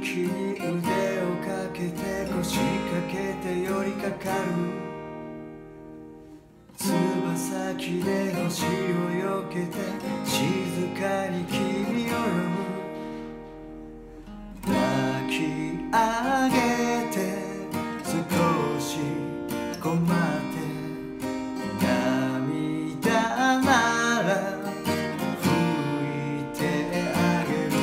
雪に腕をかけて腰掛けて寄りかかるつま先で星をよけて静かに君を呼ぶ抱き上げて少し困って涙なら拭いてあげる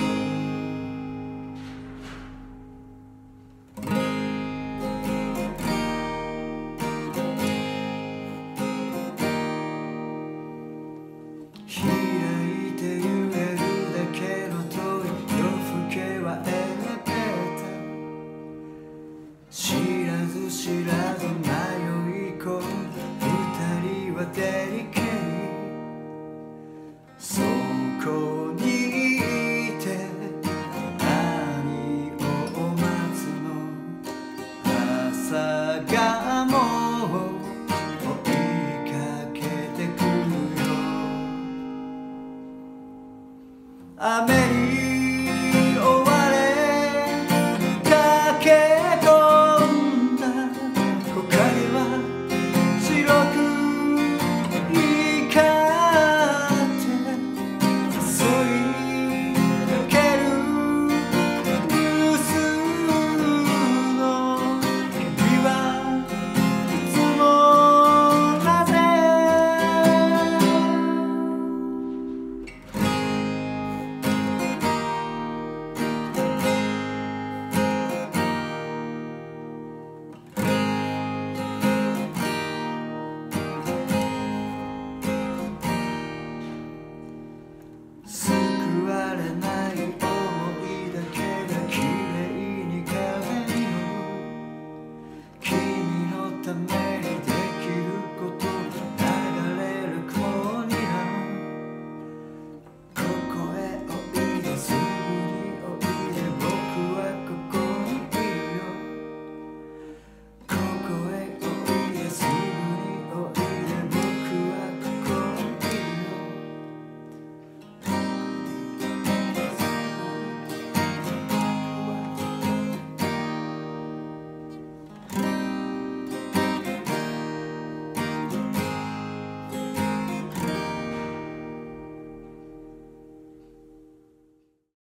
開いて揺れるだけの遠い夜更けはエレベーター知らず知らず迷い込む二人はデリケートそこにいて何を待つの朝がもう追いかけてくるよアメリカ